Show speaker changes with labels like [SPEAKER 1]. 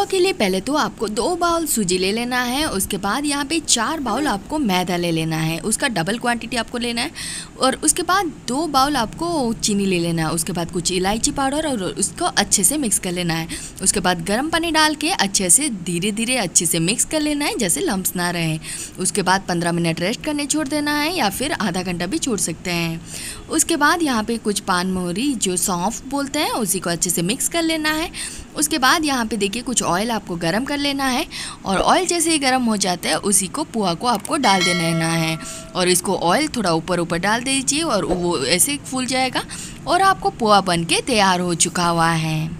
[SPEAKER 1] के लिए पहले तो आपको 2 बाउल सूजी ले लेना है। उसके बाद यहाँ पे 4 बाउल आपको मैदा ले लेना है, उसका डबल क्वांटिटी आपको लेना है। और उसके बाद 2 बाउल आपको चीनी ले लेना है। उसके बाद कुछ इलायची पाउडर और उसको अच्छे से मिक्स कर लेना है। उसके बाद गर्म पानी डाल के अच्छे से धीरे धीरे अच्छे से मिक्स कर लेना है, जैसे लम्प्स ना रहे। उसके बाद 15 मिनट रेस्ट करने छोड़ देना है या फिर आधा घंटा भी छोड़ सकते हैं। उसके बाद यहाँ पे कुछ पान मोहरी जो सौंफ बोलते हैं उसी को अच्छे से मिक्स कर लेना है। उसके बाद यहाँ पे देखिए कुछ ऑयल आपको गरम कर लेना है और ऑयल जैसे ही गरम हो जाता है उसी को पोहा को आपको डाल देना है। और इसको ऑयल थोड़ा ऊपर ऊपर डाल दीजिए और वो ऐसे फूल जाएगा और आपको पोहा बन के तैयार हो चुका हुआ है।